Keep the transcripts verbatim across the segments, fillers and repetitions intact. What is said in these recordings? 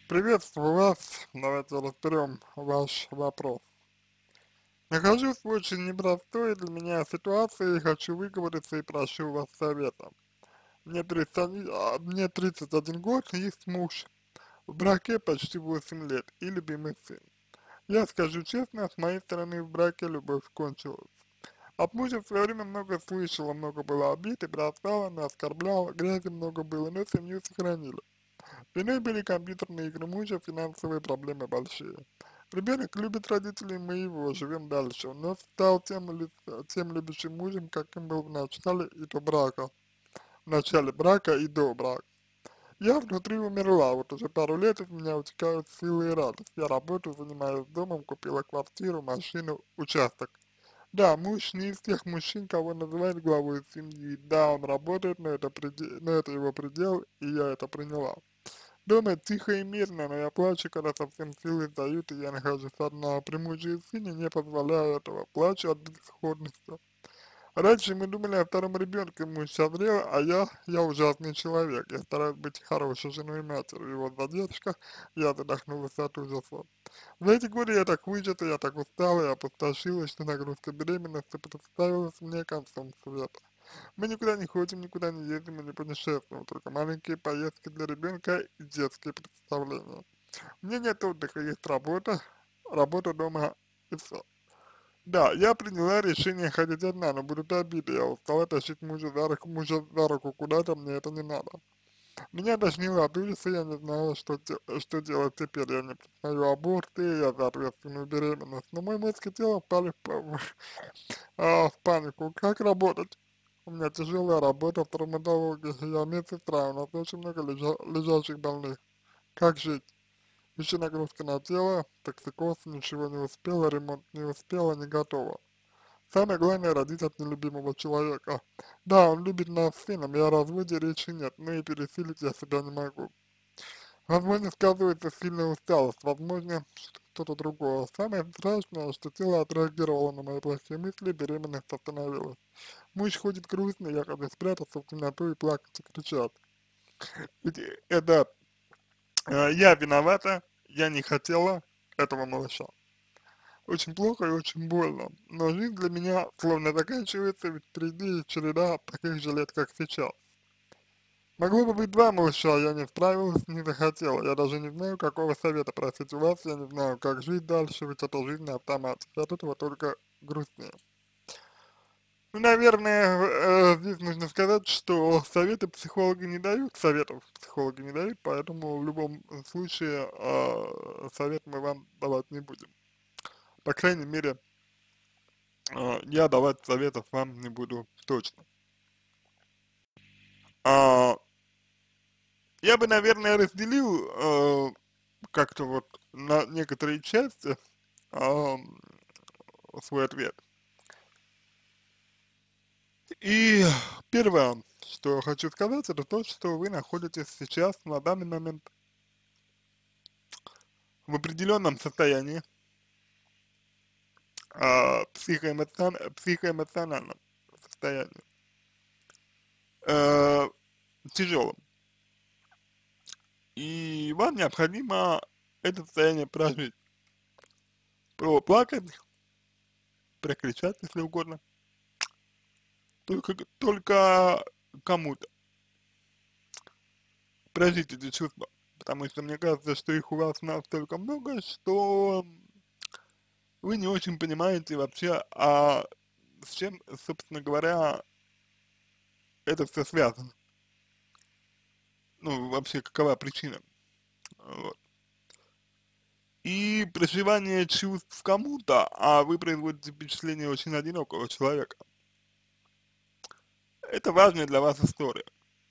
Приветствую вас. Давайте разберем ваш вопрос. Нахожусь в очень непростой для меня ситуации, хочу выговориться и прошу вас совета. Мне тридцать один, а, мне тридцать один год, есть муж, в браке почти восемь лет и любимый сын. Я скажу честно, с моей стороны в браке любовь кончилась. От мужа в свое время много слышала, много было обид и бросала, она оскорбляла, грязи много было, но семью сохранили. Виной были компьютерные игры мужа, финансовые проблемы большие. Ребенок любит родителей, мы его, живем дальше. Он стал тем, ли- тем любящим мужем, каким был в начале и до брака. В начале брака и до брака. Я внутри умерла, вот уже пару лет из меня утекают силы и радость. Я работаю, занимаюсь домом, купила квартиру, машину, участок. Да, муж не из тех мужчин, кого называют главой семьи. Да, он работает, но это, преде- но это его предел, и я это приняла. Дома тихо и мирно, но я плачу, когда совсем силы сдают, и я нахожусь одна. При муже и сыне не позволяю этого. Плачу от безысходности. Раньше мы думали о втором ребенке, муж созрел, а я, я ужасный человек. Я стараюсь быть хорошей женой и матерью. И вот задержка, я задохнулась от ужаса. В эти годы я так выжата, я так устала, я опустошилась, что нагрузка беременности представилась мне концом света. Мы никуда не ходим, никуда не ездим и не путешествуем, только маленькие поездки для ребенка и детские представления. У меня нет отдыха, есть работа, работа дома и все. Да, я приняла решение ходить одна, но будут обиды, я устала тащить мужа за руку, мужа за руку куда-то, мне это не надо. Меня тошнило от ужаса, я не знала, что, де- что делать теперь, я не признаю аборты, я за ответственную беременность, но мой мозг и тело впали в, па- а, в панику. Как работать? У меня тяжелая работа в травматологии, я медсестра, у нас очень много лежа лежащих больных. Как жить? Еще нагрузка на тело, токсикоз, ничего не успела, ремонт не успела, не готова. Самое главное родить от нелюбимого человека. Да, он любит нас с сыном, я о разводе речи нет, но и пересилить я себя не могу. Возможно, сказывается сильная усталость, возможно, что-то другое. Самое страшное, что тело отреагировало на мои плохие мысли, беременность остановилась. Муж ходит грустный, я хочу спрятаться в темноту и плакать и кричать. Ведь это э, я виновата, я не хотела этого малыша. Очень плохо и очень больно, но жизнь для меня словно заканчивается, ведь впереди череда таких же лет, как сейчас. Могло бы быть два малыша, я не справилась, не захотела. Я даже не знаю, какого совета просить у вас, я не знаю, как жить дальше, ведь это жизнь на автомате. От этого только грустнее. Ну, наверное, э, здесь нужно сказать, что советы психологи не дают, советов психологи не дают, поэтому в любом случае э, совет мы вам давать не будем. По крайней мере, э, я давать советов вам не буду точно. А, я бы, наверное, разделил э, как-то вот на некоторые части а, свой ответ. И первое, что я хочу сказать, это то, что вы находитесь сейчас на данный момент в определенном состоянии, а, психоэмоцион, психоэмоциональном состоянии, э, тяжелом. И вам необходимо это состояние прожить, проплакать, прокричать, если угодно, только, только кому-то, прожить эти чувства, потому что мне кажется, что их у вас настолько много, что вы не очень понимаете вообще, а с чем, собственно говоря, это все связано. Ну, вообще, какова причина. Вот. И проживание чувств кому-то, а вы производите впечатление очень одинокого человека. Это важная для вас история.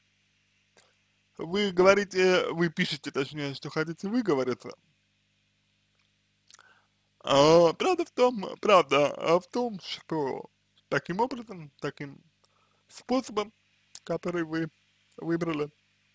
Вы говорите, вы пишете, точнее, что хотите выговориться. А правда в том, правда а в том, что таким образом, таким способом, который вы выбрали,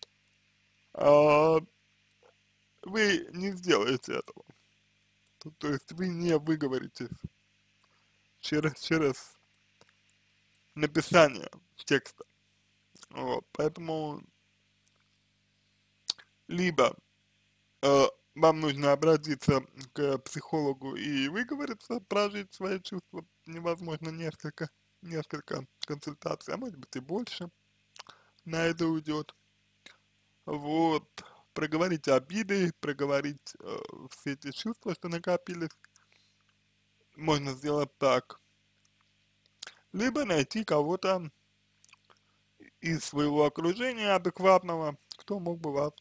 а, вы не сделаете этого. То, то есть вы не выговоритесь через, через написание текста. Вот, поэтому либо э, вам нужно обратиться к психологу и выговориться, прожить свои чувства, невозможно несколько, несколько консультаций, а может быть и больше на это уйдет. Вот, проговорить обиды, проговорить э, все эти чувства, что накопились, можно сделать так. Либо найти кого-то из своего окружения адекватного, кто мог бы вас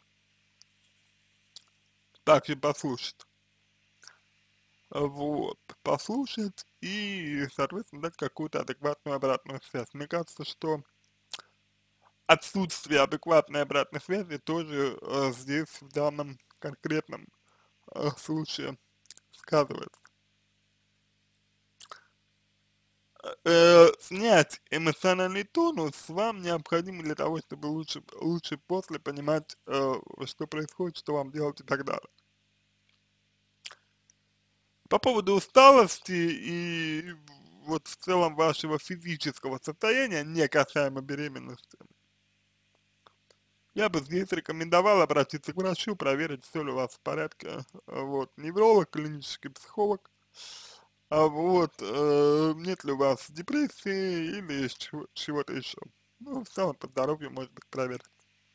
также послушать. Вот, послушать и, соответственно, дать какую-то адекватную обратную связь. Мне кажется, что отсутствие адекватной обратной связи тоже э, здесь, в данном конкретном э, случае, сказывается. Э, снять эмоциональный тонус вам необходимо для того, чтобы лучше, лучше после понимать, э, что происходит, что вам делать и так далее. По поводу усталости и вот в целом вашего физического состояния, не касаемо беременности, я бы здесь рекомендовал обратиться к врачу, проверить, все ли у вас в порядке. Вот, невролог, клинический психолог. А вот, э, нет ли у вас депрессии или чего- чего-то еще. Ну, в целом по здоровью может быть проверить.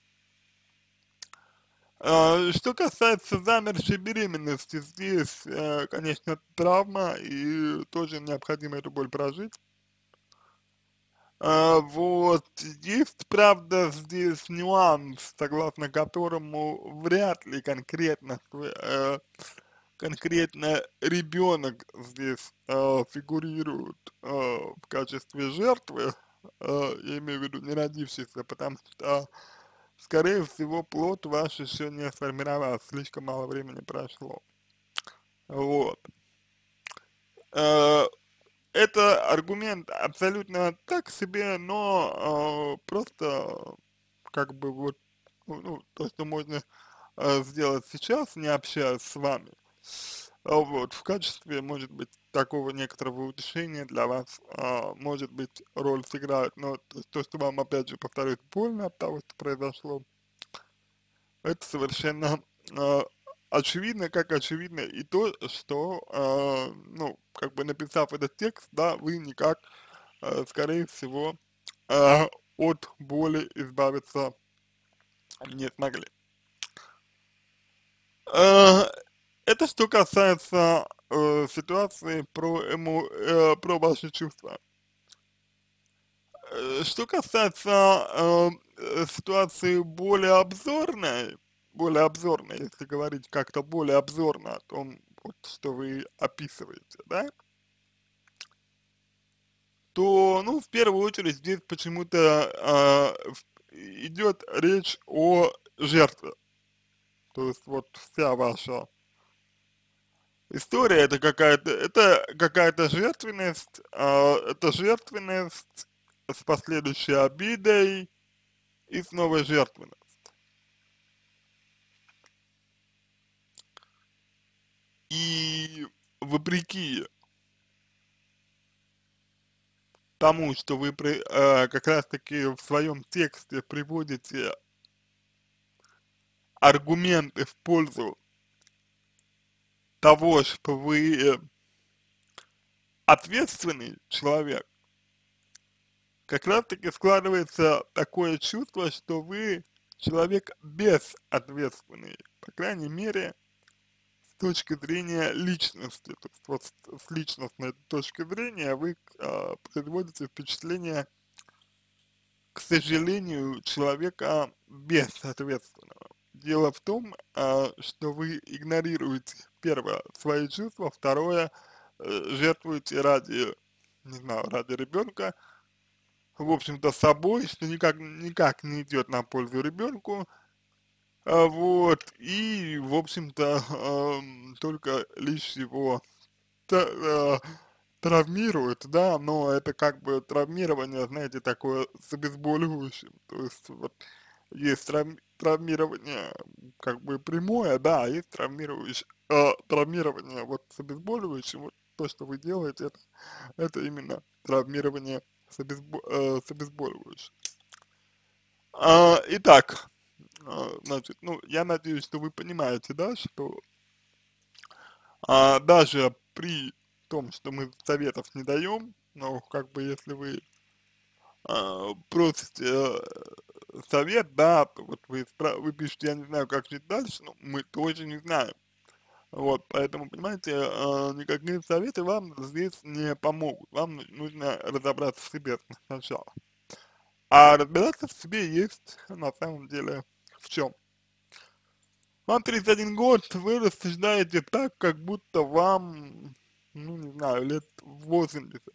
А, что касается замершей беременности, здесь, э, конечно, травма, и тоже необходимо эту боль прожить. А, вот, есть, правда, здесь нюанс, согласно которому вряд ли конкретно, э, конкретно ребенок здесь э, фигурирует э, в качестве жертвы, э, я имею в виду не родившийся, потому что, скорее всего, плод ваш еще не сформировался, слишком мало времени прошло. Вот. Э, Это аргумент абсолютно так себе, но э, просто как бы вот ну, то, что можно э, сделать сейчас, не общаясь с вами, а вот в качестве, может быть, такого некоторого утешения для вас, а, может быть, роль сыграет, но то, то, что вам, опять же, повторюсь, больно от того, что произошло, это совершенно а, очевидно, как очевидно и то, что, а, ну, как бы написав этот текст, да, вы никак, а, скорее всего, а, от боли избавиться не смогли. А, Это что касается э, ситуации про эмо, э, про ваши чувства. Э, Что касается э, э, ситуации более обзорной, более обзорной, если говорить как-то более обзорно о том, вот, что вы описываете, да, то, ну, в первую очередь здесь почему-то а, в- идет речь о жертве. То есть вот вся ваша история это какая-то, это какая-то жертвенность, а, это жертвенность с последующей обидой и с новой жертвенностью. И вопреки тому, что вы при, э, как раз-таки в своем тексте приводите аргументы в пользу того, что вы ответственный человек, как раз-таки складывается такое чувство, что вы человек безответственный, по крайней мере, с точки зрения личности, то есть вот с, с личностной точки зрения вы а, производите впечатление, к сожалению, человека безответственного. Дело в том, а, что вы игнорируете, первое, свои чувства, второе, э, жертвуете ради, не знаю, ради ребенка, в общем-то, собой, что никак, никак не идет на пользу ребенку, а, вот, и, в общем-то, ам, только лишь его та- а, травмирует, да, но это как бы травмирование, знаете, такое с обезболивающим, то есть вот есть трав- травмирование как бы прямое, да, а есть травмирующее, а, травмирование вот с обезболивающим, вот то, что вы делаете, это, это именно травмирование с, обезбо- э, с обезболивающим. А, итак, А, значит, ну, я надеюсь, что вы понимаете, да, что а, даже при том, что мы советов не даем, но как бы если вы а, просите э, совет, да, то вот вы, спра- вы пишете, я не знаю, как жить дальше, но мы тоже не знаем. Вот, поэтому, понимаете, э, никакие советы вам здесь не помогут. Вам ну- нужно разобраться в себе сначала. А разбираться в себе есть на самом деле в чем? Вам тридцать один год, вы рассуждаете так, как будто вам, ну не знаю, лет восемьдесят.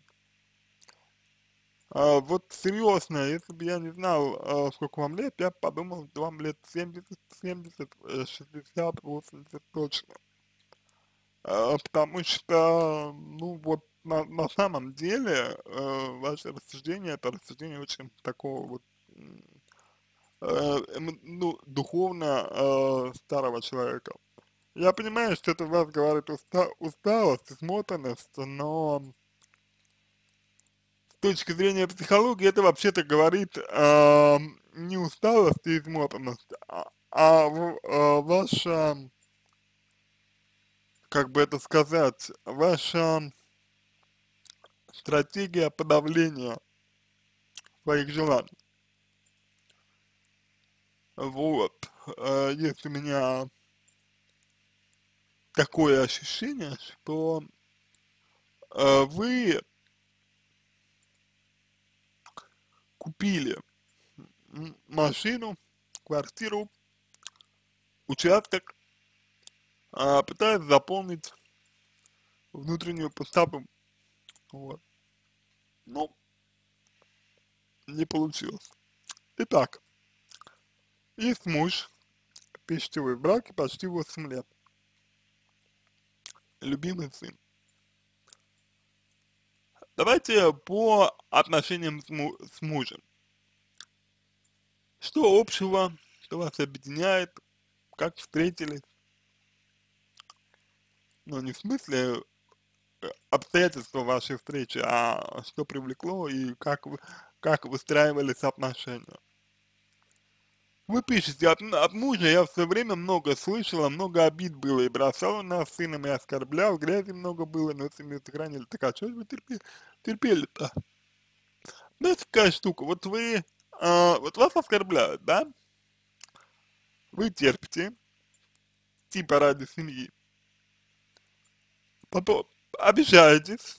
А, вот серьезно, если бы я не знал, а, сколько вам лет, я б подумал, что вам лет семьдесят, семьдесят, э, шестьдесят, восемьдесят точно. А, потому что, ну вот, на, на самом деле, э, ваше рассуждение, это рассуждение очень такого вот, м, э, эмо- ну, духовно э, старого человека. Я понимаю, что это у вас говорит уста усталость, измотанность, но с точки зрения психологии это вообще-то говорит э, не усталость и измотанность, а, а в- э, ваша, как бы это сказать, ваша стратегия подавления своих желаний. Вот. Э, есть у меня такое ощущение, что э, вы купили м- машину, квартиру, участок, а, пытаясь заполнить внутреннюю пустоту. Вот. Ну, не получилось. Итак, есть муж, пишите вы в браке почти восемь лет, любимый сын. Давайте по отношениям с, му с мужем. Что общего, что вас объединяет, как встретились, ну не в смысле э, обстоятельства вашей встречи, а что привлекло и как вы, как выстраивались отношения. Вы пишете, от, м- от мужа я все время много слышала, много обид было, и бросал он нас с сыном, и оскорблял, грязи много было, но семью сохранили. Так а что же вы терпели, терпели-то? Знаете, какая штука, вот вы, а, вот вас оскорбляют, да? Вы терпите, типа ради семьи, потом обижаетесь,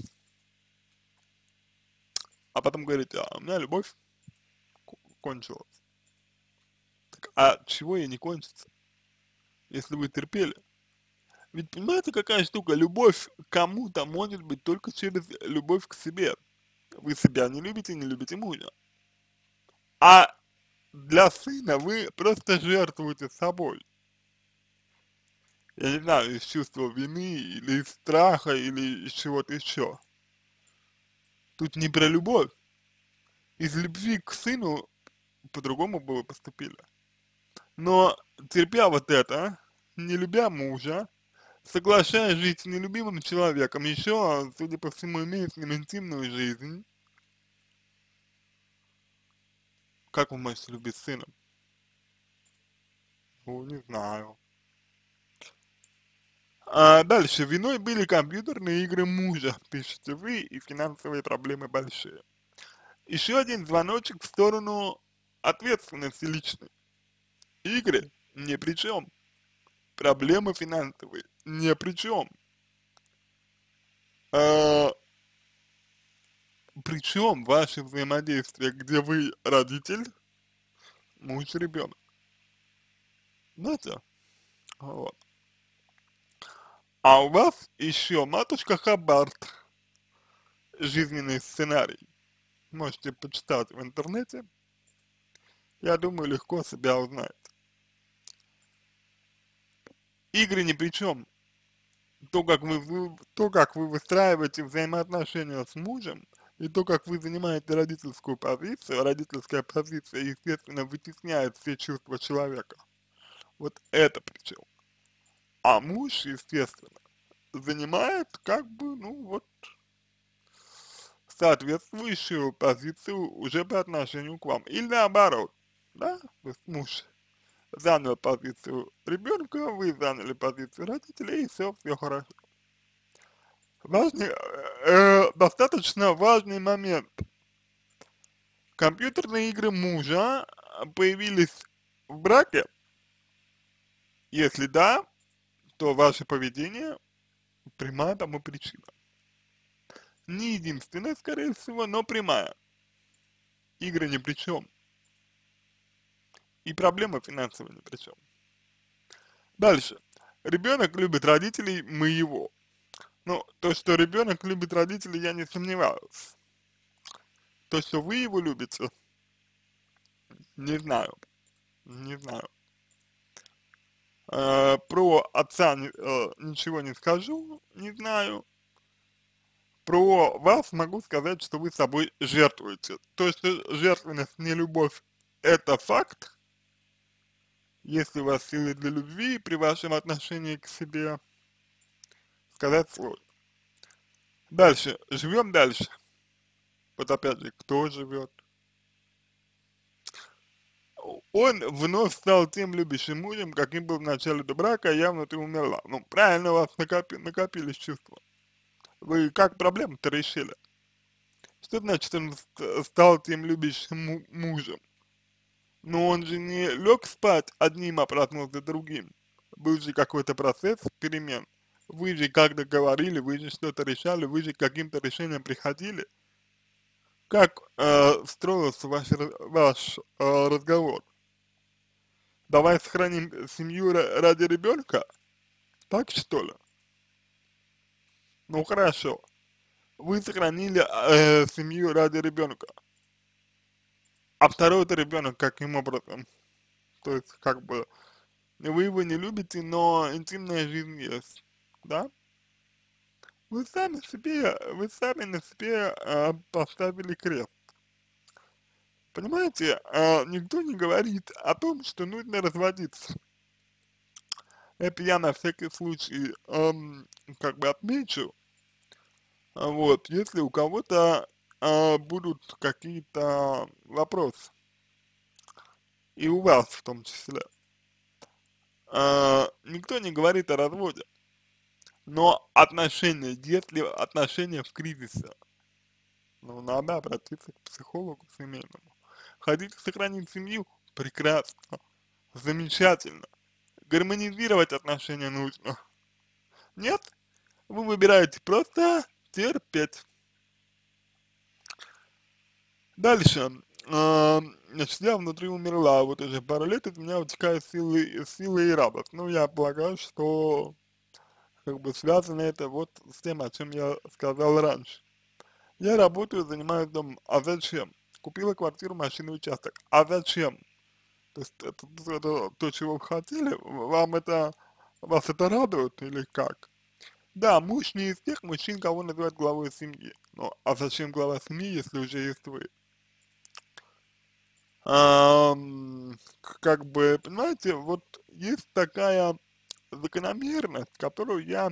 а потом говорите, а у меня любовь ко- кончилась. Так, а чего ей не кончится, если вы терпели? Ведь понимаете, какая штука, любовь к кому-то может быть только через любовь к себе. Вы себя не любите, не любите мужа. А для сына вы просто жертвуете собой. Я не знаю, из чувства вины, или из страха, или из чего-то еще. Тут не про любовь. Из любви к сыну по-другому бы вы поступили. Но терпя вот это, не любя мужа, соглашаясь жить с нелюбимым человеком, еще, судя по всему, имея с ним интимную жизнь, как вы можете любить сына? Ну, не знаю. А дальше. Виной были компьютерные игры мужа, пишете вы, и финансовые проблемы большие. Еще один звоночек в сторону ответственности личной. Игры ни при чем. Проблемы финансовые ни при чем. А, причем ваше взаимодействие, где вы родитель, муж, ребенок. Знаете? Вот. А у вас еще матушка Хаббард, жизненный сценарий. Можете почитать в интернете. Я думаю, легко себя узнать. Игры ни при чем. То, как вы, вы, то, как вы выстраиваете взаимоотношения с мужем, и то, как вы занимаете родительскую позицию, родительская позиция, естественно, вытесняет все чувства человека. Вот это причем. А муж, естественно, занимает как бы, ну вот, соответствующую позицию уже по отношению к вам. Или наоборот, да, то есть муж занял позицию ребенка, вы заняли позицию родителей, и все, все хорошо. Важный, э, достаточно важный момент. Компьютерные игры мужа появились в браке? Если да, то ваше поведение прямая тому причина. Не единственная, скорее всего, но прямая. Игры ни при чем. И проблема финансовая ни при чем. Дальше. Ребенок любит родителей, мы его. Ну, то, что ребенок любит родителей, я не сомневаюсь. То, что вы его любите, не знаю. Не знаю. Э, про отца не- э, ничего не скажу, не знаю. Про вас могу сказать, что вы собой жертвуете. То, что жертвенность, не любовь, это факт. Если у вас силы для любви при вашем отношении к себе, сказать сложно. Дальше, живем дальше. Вот опять же, кто живет? Он вновь стал тем любящим мужем, каким был в начале до брака, а я внутри умерла. Ну, правильно, у вас накопи, накопились чувства. Вы как проблему-то решили? Что значит, он ст- стал тем любящим му- мужем? Но он же не лег спать одним, а проснулся другим. Был же какой-то процесс перемен. Вы же как-то говорили, вы же что-то решали, вы же к каким-то решениям приходили. Как э, строился ваш, ра- ваш э, разговор? Давай сохраним семью ра- ради ребенка? Так что ли? Ну хорошо. Вы сохранили э, семью ради ребенка. А второй-то ребенок каким образом? То есть, как бы, вы его не любите, но интимная жизнь есть, да? Вы сами себе, вы сами на себе э, поставили крест. Понимаете, э, никто не говорит о том, что нужно разводиться. Это я на всякий случай эм, как бы отмечу. А вот, если у кого-то э, будут какие-то вопросы, и у вас в том числе, э, никто не говорит о разводе, но отношения, если отношения в кризисе, ну, надо обратиться к психологу семейному. Хотите сохранить семью? Прекрасно, замечательно. Гармонизировать отношения нужно. Нет? Вы выбираете просто терпеть. Дальше. А, значит, я внутри умерла, вот уже пару лет из меня утекают силы, силы и радость. Ну, я полагаю, что как бы связано это вот с тем, о чем я сказал раньше. Я работаю, занимаюсь домом. А зачем? Купила квартиру, машину, участок. А зачем? То есть это, это то, чего вы хотели, вам это, вас это радует или как? Да, муж не из тех мужчин, кого называют главой семьи. Ну, а зачем глава семьи, если уже есть вы? Ам, к- как бы, понимаете, вот есть такая закономерность, которую я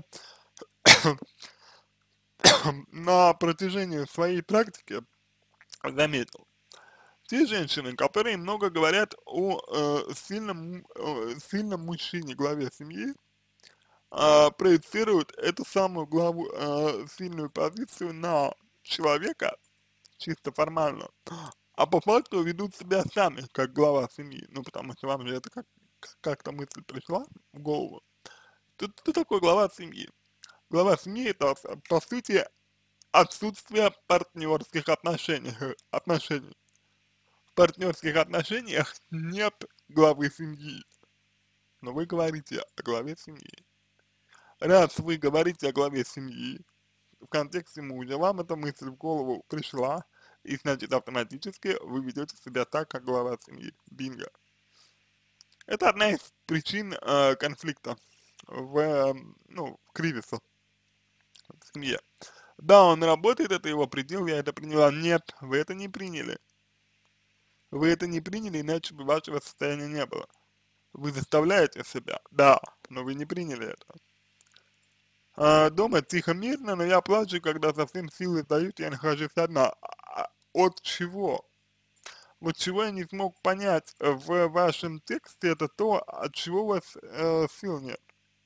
на протяжении своей практики заметил. Те женщины, которые много говорят о э, сильном, му- э, сильном мужчине, главе семьи, а, проецируют эту самую главу, э, сильную позицию на человека, чисто формально, а по факту ведут себя сами, как глава семьи, ну, потому что вам же это как, как-то мысль пришла в голову. Ты, ты такой глава семьи. Глава семьи это, по сути, отсутствие партнерских отношений, отношений. В партнерских отношениях нет главы семьи, но вы говорите о главе семьи. Раз вы говорите о главе семьи, в контексте мужа, вам эта мысль в голову пришла, и значит автоматически вы ведете себя так, как глава семьи. Бинго. Это одна из причин э, конфликта в, э, ну, кризиса в семье. Да, он работает, это его предел, я это приняла. Нет, вы это не приняли. Вы это не приняли, иначе бы вашего состояния не было. Вы заставляете себя, да, но вы не приняли это. А, дома тихо, мирно, но я плачу, когда совсем силы сдают, я нахожусь одна. А от чего? Вот чего я не смог понять в вашем тексте, это то, от чего у вас э, сил нет.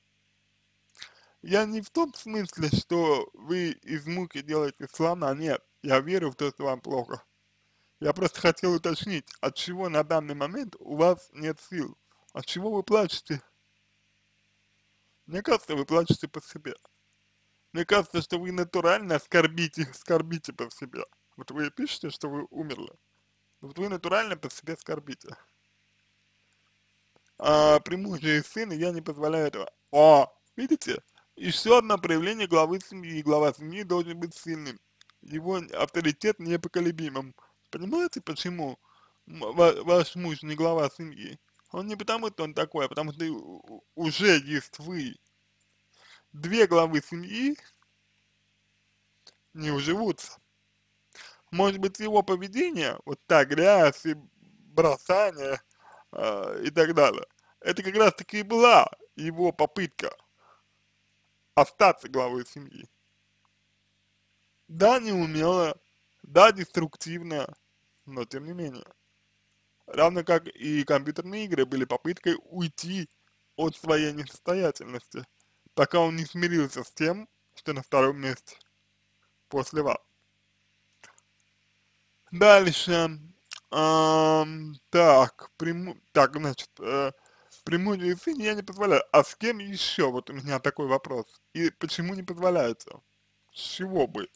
Я не в том смысле, что вы из муки делаете слона, нет. Я верю в то, что вам плохо. Я просто хотел уточнить, от чего на данный момент у вас нет сил. От чего вы плачете? Мне кажется, вы плачете по себе. Мне кажется, что вы натурально скорбите, скорбите по себе. Вот вы пишете, что вы умерли. Вот вы натурально по себе скорбите. А при муже и сыне я не позволяю этого. О, видите? Еще одно проявление главы семьи. Глава семьи должен быть сильным. Его авторитет непоколебимым. Понимаете, почему ва ваш муж не глава семьи? Он не потому, что он такой, а потому что уже есть вы. Две главы семьи не уживутся. Может быть, его поведение, вот так, грязь и бросание э, и так далее, это как раз таки и была его попытка остаться главой семьи. Да, неумелая, да, деструктивная, но тем не менее. Равно как и компьютерные игры были попыткой уйти от своей несостоятельности, пока он не смирился с тем, что на втором месте после вас. Дальше. Ам, так, приму, так, значит, э, прямую сын я не позволяю. А с кем еще? Вот у меня такой вопрос. И почему не позволяете? С чего бы?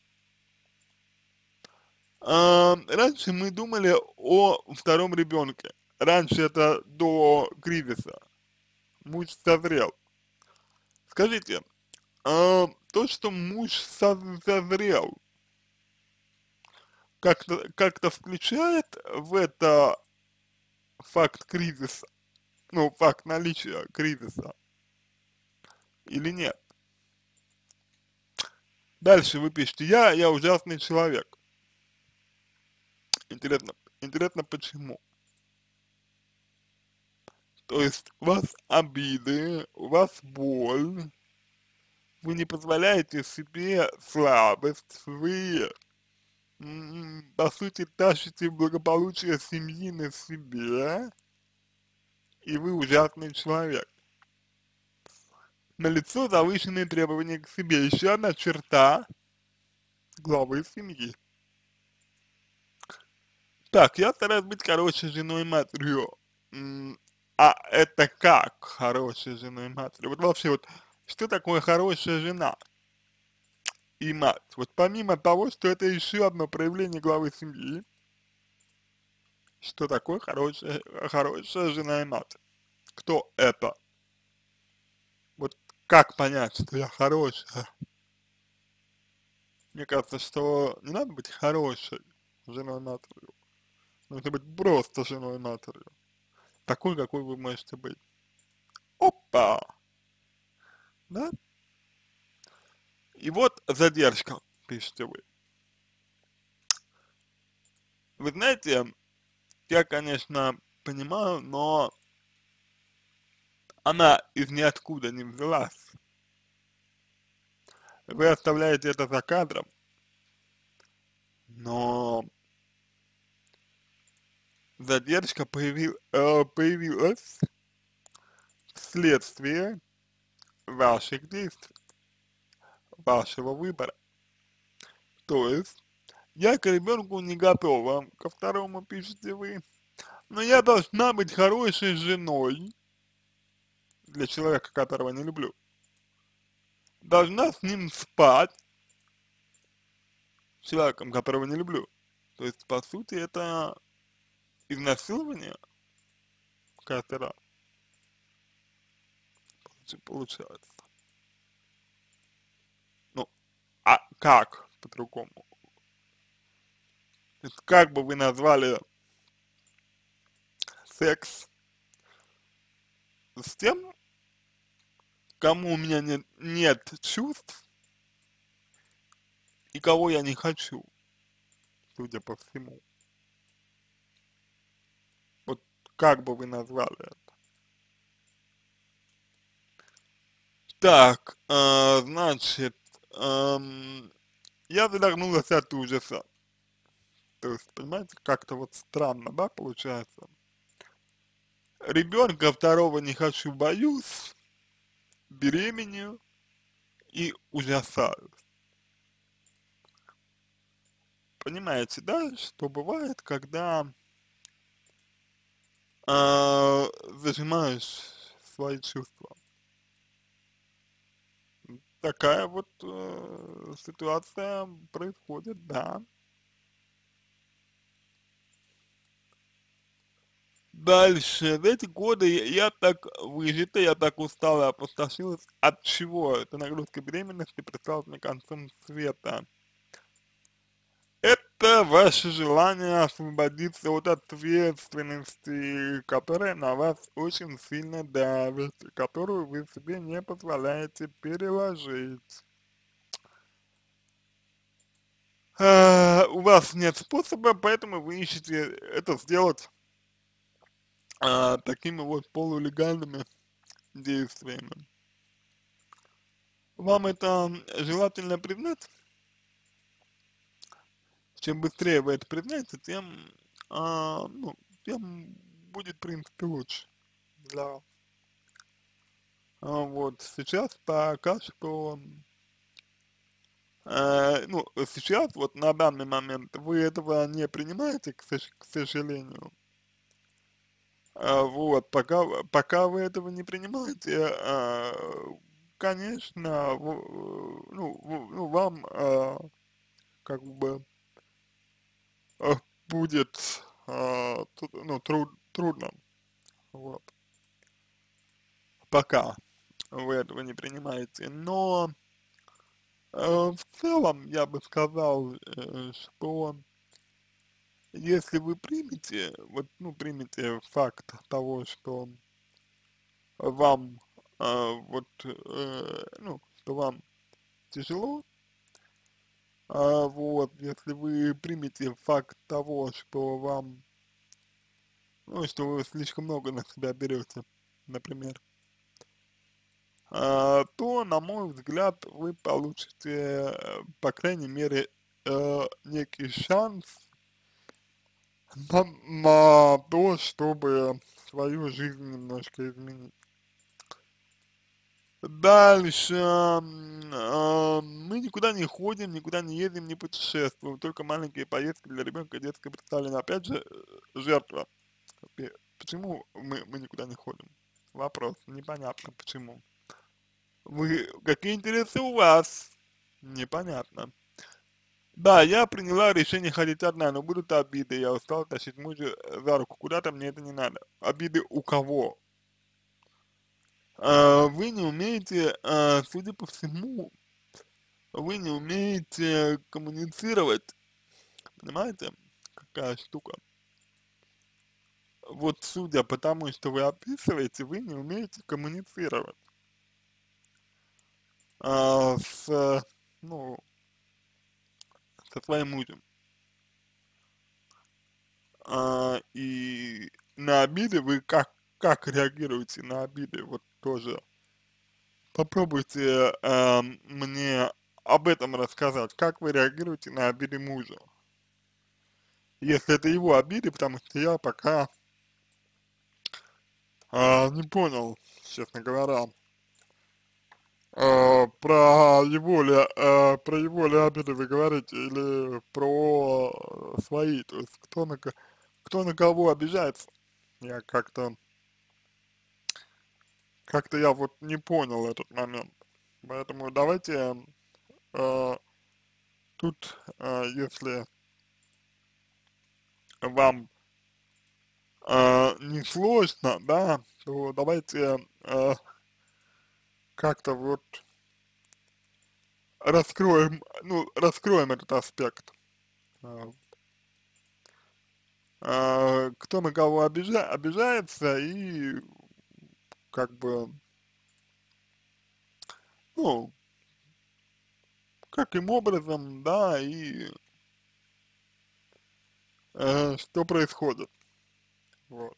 А, раньше мы думали о втором ребенке. Раньше это до кризиса. Муж созрел. Скажите, а, то, что муж соз- созрел, как-то как-то включает в это факт кризиса, ну, факт наличия кризиса или нет? Дальше вы пишете, я, я ужасный человек. Интересно, интересно почему? То есть у вас обиды, у вас боль, вы не позволяете себе слабость, вы, м, по сути, тащите благополучие семьи на себе, и вы ужасный человек. Налицо завышенные требования к себе. Еще одна черта главы семьи. Так, я стараюсь быть хорошей женой и матерью. М, А это как хорошей женой и матерью? Вот вообще вот, что такое хорошая жена и мать? Вот помимо того, что это еще одно проявление главы семьи, что такое хорошая, хорошая жена и мать? Кто это? Вот как понять, что я хорошая? Мне кажется, что не надо быть хорошей женой и матерью. Нужно быть просто женой и матерью. Такой, какой вы можете быть. Опа! Да? И вот задержка, пишете вы. Вы знаете, я, конечно, понимаю, но она из ниоткуда не взялась. Вы оставляете это за кадром, но задержка появил, э, появилась вследствие ваших действий, вашего выбора. То есть, я к ребенку не готова, ко второму пишете вы, но я должна быть хорошей женой для человека, которого не люблю. Должна с ним спать, с человеком, которого не люблю. То есть, по сути, это изнасилование каждый раз получается. Ну, а как по-другому? То есть, как бы вы назвали секс с тем, кому у меня нет, нет чувств и кого я не хочу, судя по всему. Вот как бы вы назвали это? Так, э, значит, эм, я задохнулась от ужаса. То есть, понимаете, как-то вот странно, да, получается? Ребенка второго не хочу, боюсь, беременею и ужасаюсь. Понимаете, да, что бывает, когда а, зажимаешь свои чувства. Такая вот э, ситуация происходит, да. Дальше, в эти годы я, я так выжата, я так устала, опустошилась. От чего? Это нагрузка беременности предстала мне концом света. Это ваше желание освободиться от ответственности, которая на вас очень сильно давит, которую вы себе не позволяете переложить. А, у вас нет способа, поэтому вы ищете это сделать а, такими вот полулегальными действиями. Вам это желательно признать. Чем быстрее вы это признаете, тем, а, ну, тем будет, в принципе, лучше для вас. А, вот, сейчас пока что, э, ну, сейчас, вот на данный момент, вы этого не принимаете, к, сож- к сожалению. А, вот, пока, в- пока вы этого не принимаете, а, конечно, в- ну, в- ну, вам, а, как бы, а, будет, а, тут, ну, труд, трудно, вот, пока вы этого не принимаете, но э, в целом я бы сказал, э, что если вы примете, вот, ну, примете факт того, что вам, э, вот, э, ну, что вам тяжело, а, вот, если вы примете факт того, что вам, ну, что вы слишком много на себя берете, например, а, то, на мой взгляд, вы получите, э, по крайней мере, э, некий шанс на, на то, чтобы свою жизнь немножко изменить. Дальше, м, а, мы никуда не ходим, никуда не едем, не путешествуем, только маленькие поездки для ребенка, детское представление. Опять же, э, жертва. Пе- Почему мы, мы никуда не ходим? Вопрос, непонятно почему. Вы, какие интересы у вас? Непонятно. Да, я приняла решение ходить одна, но будут обиды, я устала тащить мужа э, за руку, куда-то мне это не надо. Обиды у кого? А, вы не умеете, а, судя по всему, вы не умеете коммуницировать, понимаете, какая штука. Вот судя по тому, что вы описываете, вы не умеете коммуницировать а, с, ну, со своим мужем. А, и на обиды вы как, как реагируете на обиды, вот тоже попробуйте а, мне об этом рассказать, как вы реагируете на обиды мужа. Если это его обиды, потому что я пока а, не понял, честно говоря, а, про его ли, а, про его ли обиды вы говорите, или про э, свои, то есть кто на, ко- кто на кого обижается. Я как-то, как-то я вот не понял этот момент. Поэтому давайте э, тут, э, если вам э, не сложно, да, то давайте э, как-то вот раскроем, ну, раскроем этот аспект. А, а, кто на кого обижа, обижается и как бы, ну, каким образом, да, и э, что происходит, вот.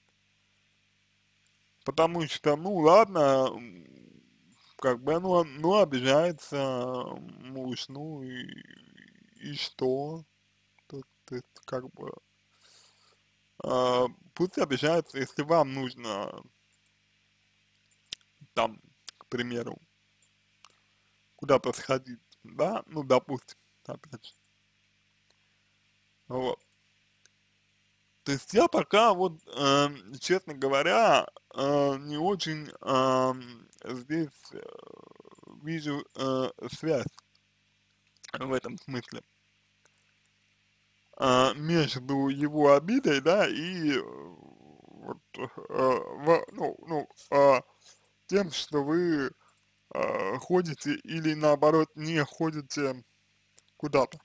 Потому что, ну, ладно, м, как бы, ну, ну, обижается муж, ну, и, и что? Тут То есть, как бы, э, пусть обижается, если вам нужно, там, к примеру, куда-то сходить, да, ну, допустим, опять же, вот. То есть я пока вот, э, честно говоря, э, не очень, эм, здесь э, вижу э, связь в этом смысле э, между его обидой, да, и э, вот, э, в, ну, ну, э, тем, что вы э, ходите или наоборот не ходите куда-то.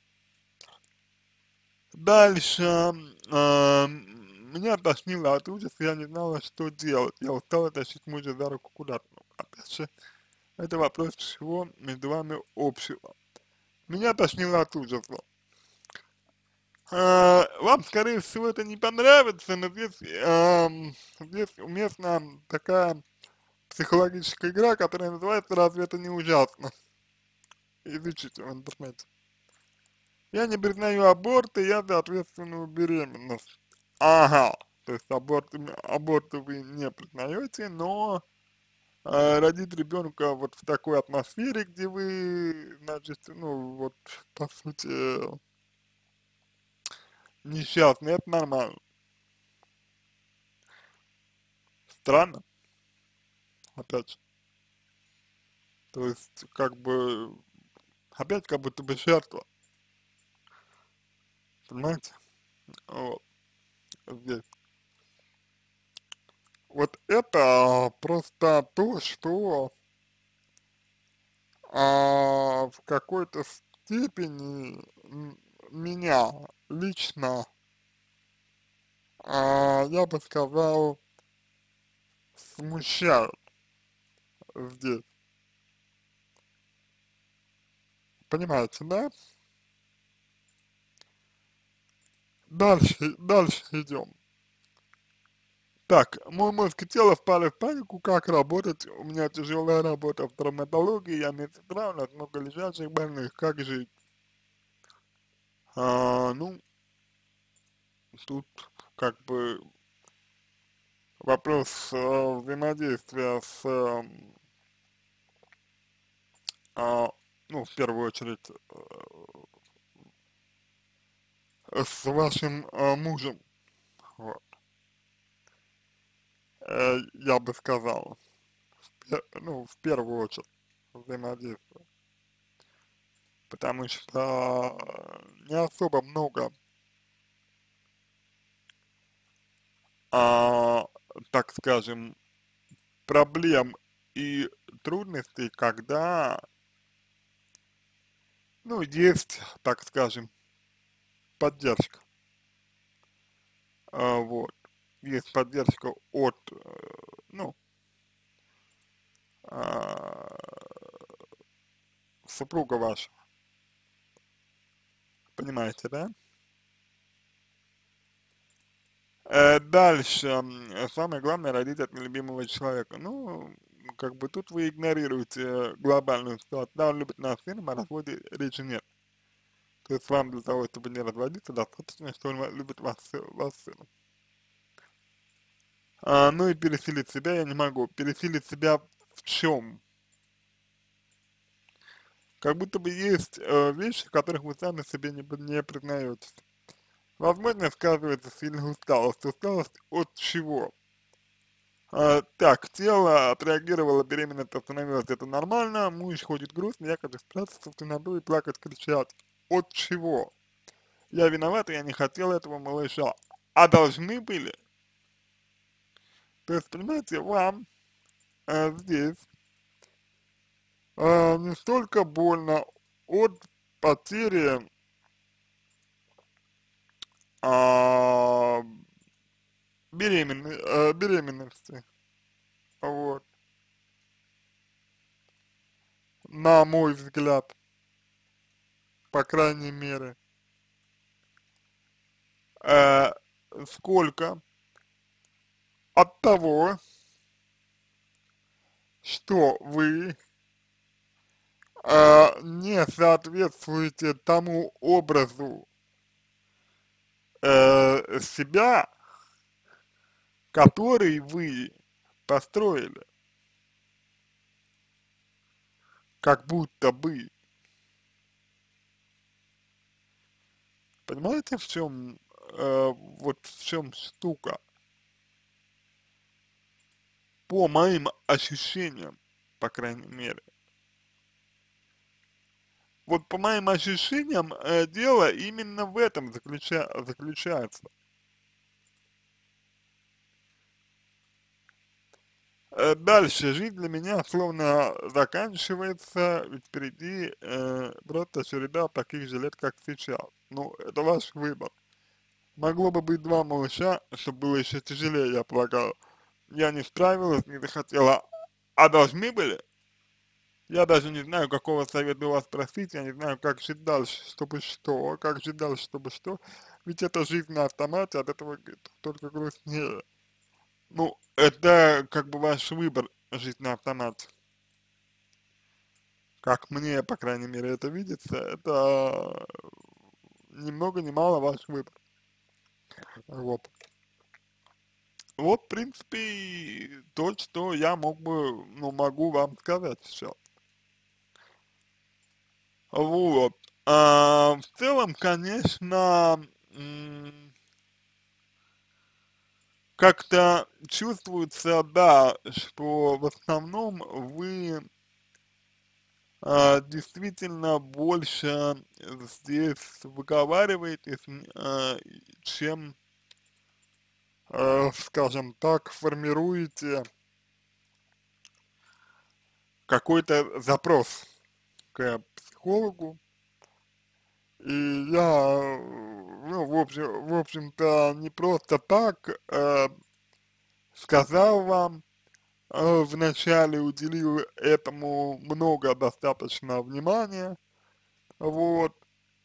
Дальше, э, меня тошнило от ужаса, я не знала, что делать. Я устала тащить мужа за руку куда-то. Ну, опять же, это вопрос всего между вами общего. Меня тошнило от ужаса. Э, вам, скорее всего, это не понравится, но здесь, эм, здесь уместна такая психологическая игра, которая называется «Разве это не ужасно?» Изучите в интернете. Я не признаю аборты, я за ответственную беременность. Ага, то есть аборт, аборты вы не признаете, но э, родить ребенка вот в такой атмосфере, где вы, значит, ну вот, по сути, несчастны, это нормально. Странно, опять же. То есть, как бы, опять как будто бы жертва, понимаете? Вот, здесь. Вот это просто то, что а, в какой-то степени м, меня лично, а, я бы сказал, смущают здесь. Понимаете, да? Дальше, дальше идем. Так, мой мозг и тело впали в панику, как работать? У меня тяжелая работа в травматологии, я медсестра, у нас много лежачих больных, как жить? А, ну, тут как бы вопрос э, взаимодействия с, э, а, ну, в первую очередь, э, с вашим э, мужем, вот, э, я бы сказал, Пе- ну, в первую очередь взаимодействие, потому что э, не особо много, а, так скажем, проблем и трудностей, когда, ну, есть, так скажем, поддержка, а, вот, есть поддержка от, э, ну, а, супруга вашего, понимаете, да? Э, дальше, м, э, самое главное родить от нелюбимого человека. Ну, как бы тут вы игнорируете глобальную ситуацию. Да, он любит нас сына, о разводе речи нет. То есть вам для того, чтобы не разводиться, достаточно, что он ва- любит вас, с- вас сына. А, ну и пересилить себя я не могу. Пересилить себя в чем? Как будто бы есть э, вещи, которых вы сами себе не, при- не признаетесь. Возможно, сказывается сильная усталость. Усталость от чего? А, так, тело отреагировало, беременность остановилась, это нормально, муж ходит грустный, я хочу спрятаться в темноту и плакать, кричать. От чего? Я виноват, я не хотел этого малыша. А должны были? То есть, понимаете, вам э, здесь э, не столько больно от потери а, беременной, э, беременности, вот, на мой взгляд, по крайней мере, э, сколько от того, что вы а, не соответствуете тому образу э, себя, который вы построили, как будто бы. Понимаете, в чем, э, вот в чем штука? По моим ощущениям, по крайней мере. Вот по моим ощущениям, э, дело именно в этом заключа, заключается. Э, дальше жизнь для меня словно заканчивается, ведь впереди э, просто череда таких же лет, как сейчас. Ну, это ваш выбор. Могло бы быть два малыша, чтобы было еще тяжелее, я полагаю. Я не справилась, не захотела, а должны были? Я даже не знаю, какого совета у вас спросить, я не знаю, как жить дальше, чтобы что, как жить дальше, чтобы что. Ведь это жизнь на автомате, от этого только грустнее. Ну, это как бы ваш выбор, жить на автомате. Как мне, по крайней мере, это видится, это ни много ни мало ваш выбор. Вот. Вот, в принципе, то, что я мог бы, ну, могу вам сказать сейчас. Вот. А, в целом, конечно, как-то чувствуется, да, что в основном вы а, действительно больше здесь выговариваетесь, м, а, чем, э, скажем так, формируете какой-то запрос к психологу. И я, э, ну, в общем, в общем-то, не просто так э, сказал вам, э, вначале уделил этому много достаточно внимания, вот,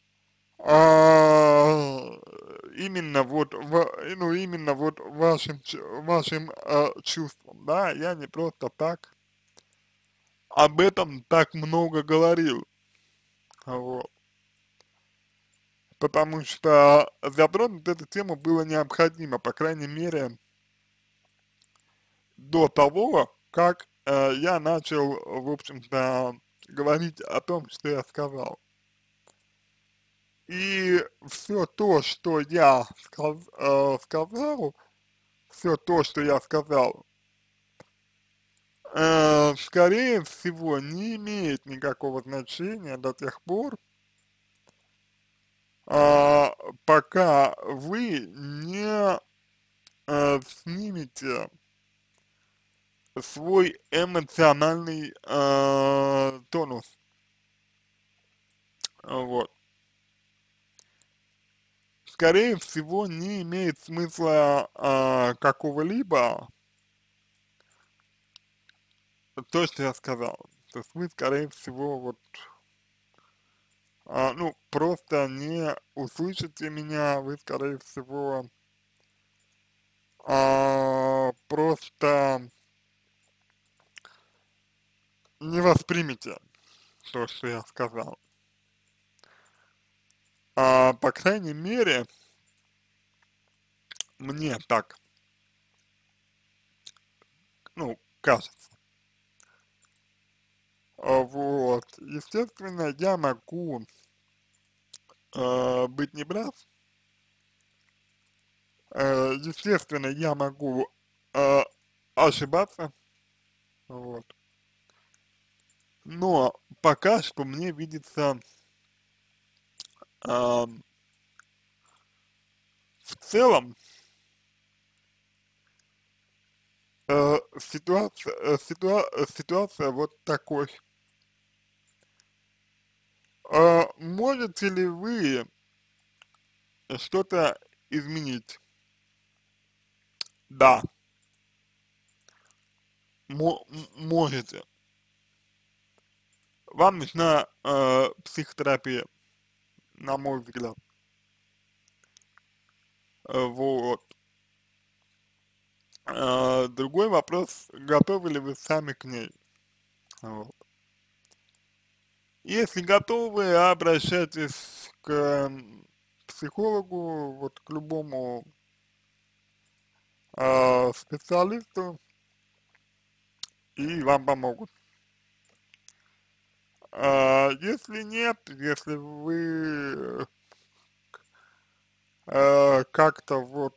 а именно вот, в, ну, именно вот вашим, ч- вашим э, чувством, да, я не просто так об этом так много говорил, вот, потому что затронуть эту тему было необходимо, по крайней мере, до того, как э, я начал, в общем-то, говорить о том, что я сказал. И все то, что я сказ, э, сказал, все то, что я сказал, э, скорее всего, не имеет никакого значения до тех пор, а, пока вы не э, снимете свой эмоциональный э, тонус. Вот. Скорее всего, не имеет смысла а, какого-либо то, что я сказал. То есть вы, скорее всего, вот, а, ну, просто не услышите меня, вы, скорее всего, а, просто не воспримете то, что я сказал. А, по крайней мере, мне так, ну, кажется. А, вот, естественно, я могу э, быть неправ, э, естественно, я могу э, ошибаться, вот, но пока что мне видится э, в целом э, ситуация, э, ситуа, э, ситуация вот такой. Э, можете ли вы что-то изменить? Да, мо- м- можете. Вам нужна э, психотерапия, на мой взгляд. Э, вот. Э, другой вопрос, готовы ли вы сами к ней? Вот. Если готовы, обращайтесь к психологу, вот к любому э, специалисту, и вам помогут. А если нет, если вы э, как-то вот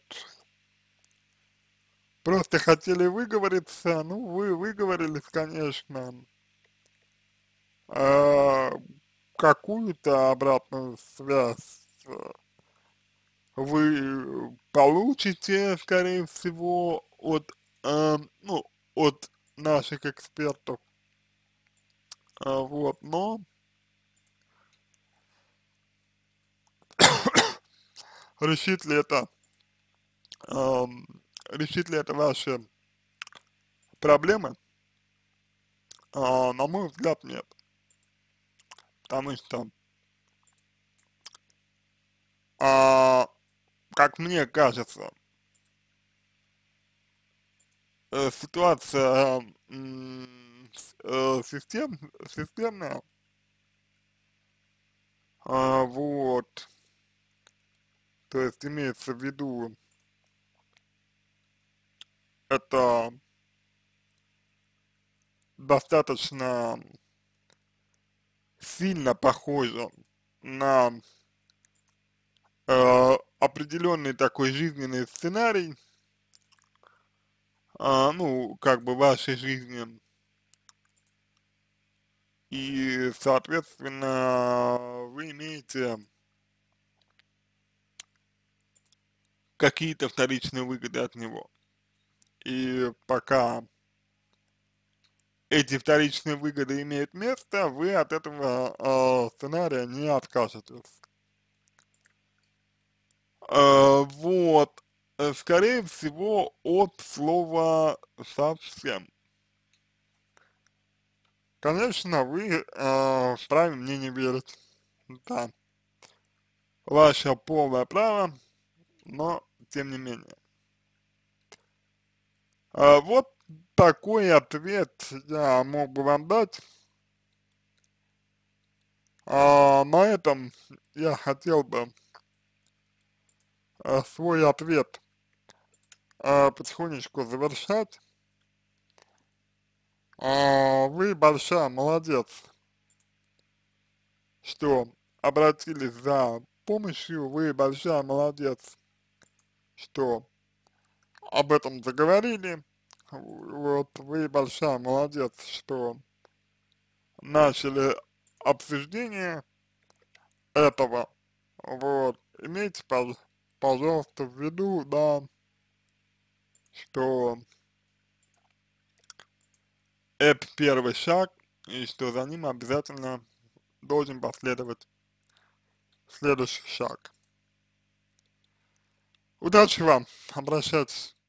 просто хотели выговориться, ну, вы выговорились, конечно, а, какую-то обратную связь э, вы получите, скорее всего, от, э, ну, от наших экспертов, а, вот, но решит ли это, эм, решит ли это ваши проблемы, а, на мой взгляд, нет, потому что, а, как мне кажется, э, ситуация м, с- э, систем, системная, а, вот, то есть имеется в виду, это достаточно сильно похоже на э, определенный такой жизненный сценарий, а, ну, как бы вашей жизни, и, соответственно, вы имеете какие-то вторичные выгоды от него. И пока эти вторичные выгоды имеют место, вы от этого э, сценария не откажетесь. Э, вот, Э, скорее всего, от слова совсем. Конечно, вы э, вправе мне не верить. Да, ваше полное право, но тем не менее. А, вот такой ответ я мог бы вам дать. А, на этом я хотел бы а, свой ответ а, потихонечку завершать. А, вы большая молодец, что обратились за помощью, вы большая молодец, что об этом заговорили. Вот вы большая молодец, что начали обсуждение этого. Вот. Имейте, пож- пожалуйста, в виду, да, что это первый шаг, и что за ним обязательно должен последовать следующий шаг. Удачи вам, обращайтесь.